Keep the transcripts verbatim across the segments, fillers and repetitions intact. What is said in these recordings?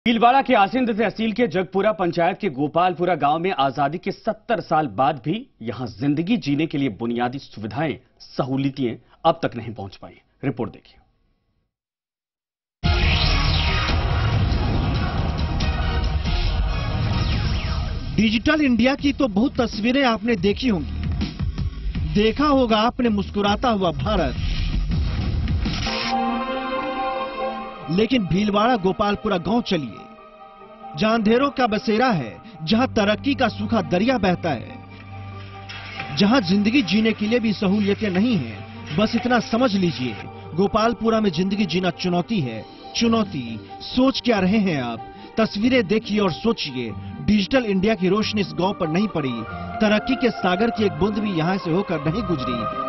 भीलवाड़ा के आसिंद तहसील के जगपुरा पंचायत के गोपालपुरा गांव में आजादी के सत्तर साल बाद भी यहां जिंदगी जीने के लिए बुनियादी सुविधाएं, सहूलियतें अब तक नहीं पहुंच पाई। रिपोर्ट देखिए। डिजिटल इंडिया की तो बहुत तस्वीरें आपने देखी होंगी, देखा होगा आपने मुस्कुराता हुआ भारत, लेकिन भीलवाड़ा गोपालपुरा गांव चलिए, जहां अंधेरों का बसेरा है, जहां तरक्की का सूखा दरिया बहता है, जहां जिंदगी जीने के लिए भी सहूलियतें नहीं हैं। बस इतना समझ लीजिए, गोपालपुरा में जिंदगी जीना चुनौती है। चुनौती सोच क्या रहे हैं आप? तस्वीरें देखिए और सोचिए, डिजिटल इंडिया की रोशनी इस गांव पर नहीं पड़ी, तरक्की के सागर की एक बूंद भी यहां से होकर नहीं गुजरी।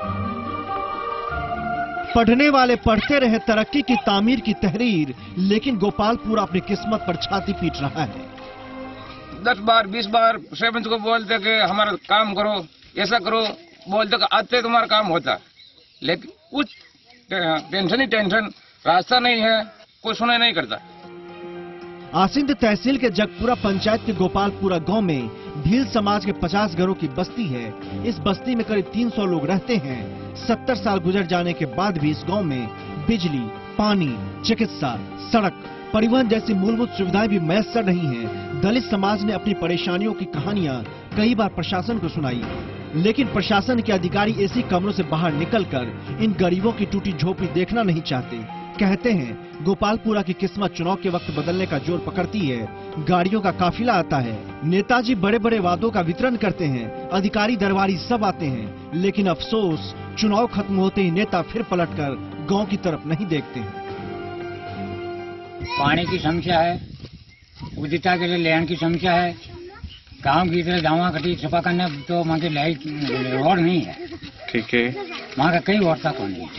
पढ़ने वाले पढ़ते रहे तरक्की की तामीर की तहरीर, लेकिन गोपालपुरा अपनी किस्मत पर छाती पीट रहा है। दस बार बीस बार सरपंच को बोलते कि हमारा काम करो, ऐसा करो, बोलते कि आते तुम्हारा काम होता, लेकिन कुछ टेंशन ही टेंशन, रास्ता नहीं है, कोई सुनाई नहीं करता। आसिंद तहसील के जगपुरा पंचायत के गोपालपुरा गांव में भील समाज के पचास घरों की बस्ती है। इस बस्ती में करीब तीन सौ लोग रहते हैं। सत्तर साल गुजर जाने के बाद भी इस गांव में बिजली, पानी, चिकित्सा, सड़क, परिवहन जैसी मूलभूत सुविधाएं भी मैसर नहीं हैं। दलित समाज ने अपनी परेशानियों की कहानियां कई बार प्रशासन को सुनाई, लेकिन प्रशासन के अधिकारी ऐसी कमरों से बाहर निकलकर इन गरीबों की टूटी झोपड़ी देखना नहीं चाहते। कहते हैं गोपालपुरा की किस्मत चुनाव के वक्त बदलने का जोर पकड़ती है। गाड़ियों का काफिला आता है, नेताजी बड़े बड़े वादों का वितरण करते हैं, अधिकारी दरबारी सब आते हैं, लेकिन अफसोस चुनाव खत्म होते ही नेता फिर पलटकर गांव की तरफ नहीं देखते हैं। पानी की समस्या है, उदिता के लिए लैंड की समस्या है, गांव की तरह गाँव कटी सफा करने तो वहाँ लाइट रोड नहीं है। ठीक है, वहाँ का कई वर्षा को नहीं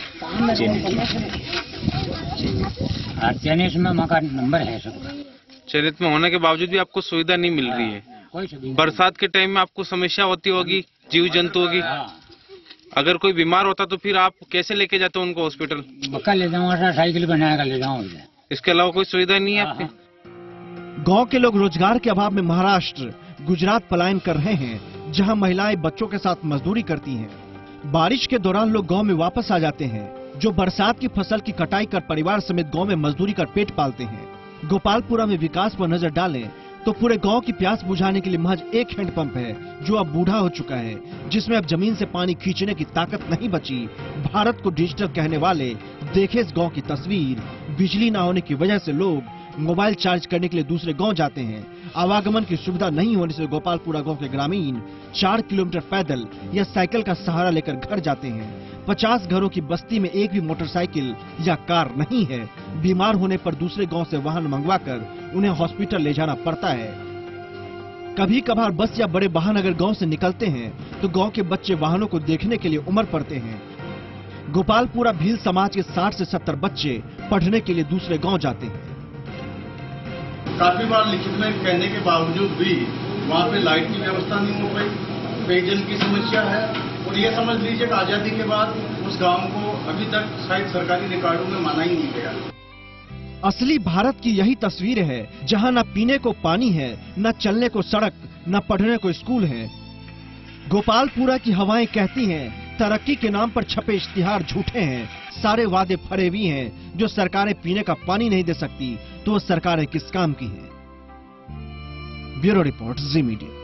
है। चयनित में वहाँ का नंबर है सबका। चयनित में होने के बावजूद भी आपको सुविधा नहीं मिल रही है। कोई बरसात के टाइम में आपको समस्या होती होगी, जीव जंतुओं की। अगर कोई बीमार होता तो फिर आप कैसे लेके जाते हो उनको हॉस्पिटल? बक्का ले जाऊँ, साइकिल बनाया ले जाऊँ। इसके अलावा कोई सुविधा नहीं है आपके? गांव के लोग रोजगार के अभाव में महाराष्ट्र, गुजरात पलायन कर रहे हैं, जहां महिलाएं बच्चों के साथ मजदूरी करती हैं। बारिश के दौरान लोग गांव में वापस आ जाते हैं, जो बरसात की फसल की कटाई कर परिवार समेत गांव में मजदूरी कर पेट पालते हैं। गोपालपुरा में विकास पर नजर डालें तो पूरे गांव की प्यास बुझाने के लिए महज एक हैंडपंप है, जो अब बूढ़ा हो चुका है, जिसमें अब जमीन से पानी खींचने की ताकत नहीं बची। भारत को डिजिटल कहने वाले देखे इस गाँव की तस्वीर। बिजली न होने की वजह से लोग मोबाइल चार्ज करने के लिए दूसरे गांव जाते हैं। आवागमन की सुविधा नहीं होने से गोपालपुरा गांव के ग्रामीण चार किलोमीटर पैदल या साइकिल का सहारा लेकर घर जाते हैं। पचास घरों की बस्ती में एक भी मोटरसाइकिल या कार नहीं है। बीमार होने पर दूसरे गांव से वाहन मंगवाकर उन्हें हॉस्पिटल ले जाना पड़ता है। कभी कभार बस या बड़े वाहन अगर गांव से निकलते हैं तो गांव के बच्चे वाहनों को देखने के लिए उमड़ पड़ते हैं। गोपालपुरा भील समाज के साठ से सत्तर बच्चे पढ़ने के लिए दूसरे गाँव जाते हैं। काफी बार लिखित में कहने के बावजूद भी वहाँ पे लाइट की व्यवस्था नहीं हो पाई, पेयजल की समस्या है, और ये समझ लीजिए कि आजादी के बाद उस गांव को अभी तक शायद सरकारी रिकॉर्डों में माना ही नहीं गया। असली भारत की यही तस्वीर है, जहां न पीने को पानी है, न चलने को सड़क, न पढ़ने को स्कूल है। गोपालपुरा की हवाएं कहती हैं, तरक्की के नाम पर छपे इश्तिहार झूठे हैं, सारे वादे फरेबी हैं। जो सरकारें पीने का पानी नहीं दे सकती तो वो सरकारें किस काम की हैं? Bureau report, Zee media.